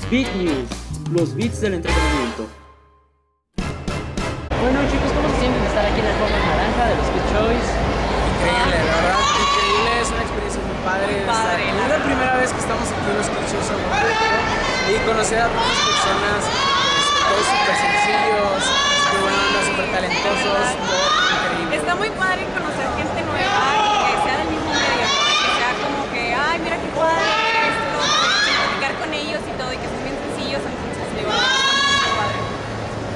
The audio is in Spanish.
Beat News, los beats del entretenimiento. Bueno chicos, ¿cómo se sienten de estar aquí en el fondo naranja de los Kid Choice? Increíble, la verdad, increíble, es una experiencia muy padre. Es la primera vez que estamos aquí en los Kid Choice y conocer a nuevas personas, todos súper sencillos, de buena onda, súper talentosos, increíble. Está muy padre conocer gente nueva.